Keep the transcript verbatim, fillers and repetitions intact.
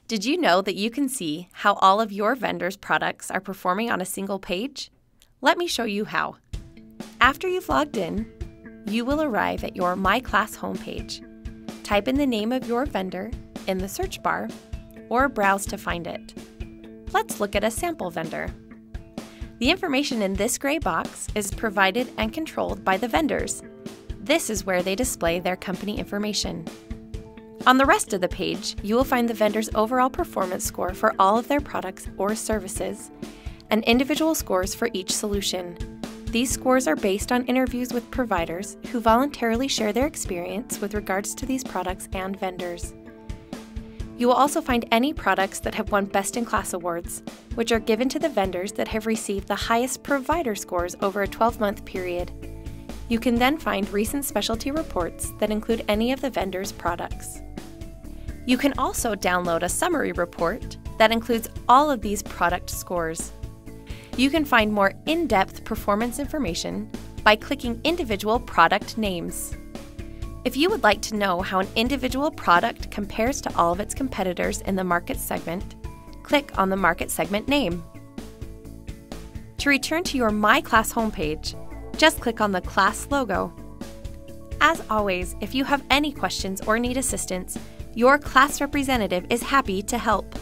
Did you know that you can see how all of your vendors' products are performing on a single page? Let me show you how. After you've logged in, you will arrive at your My Class homepage. Type in the name of your vendor in the search bar or browse to find it. Let's look at a sample vendor. The information in this gray box is provided and controlled by the vendors. This is where they display their company information. On the rest of the page, you will find the vendor's overall performance score for all of their products or services, and individual scores for each solution. These scores are based on interviews with providers who voluntarily share their experience with regards to these products and vendors. You will also find any products that have won Best in Class awards, which are given to the vendors that have received the highest provider scores over a twelve-month period. You can then find recent specialty reports that include any of the vendors' products. You can also download a summary report that includes all of these product scores. You can find more in-depth performance information by clicking individual product names. If you would like to know how an individual product compares to all of its competitors in the market segment, click on the market segment name. To return to your My Class homepage, just click on the class logo. As always, if you have any questions or need assistance, your class representative is happy to help.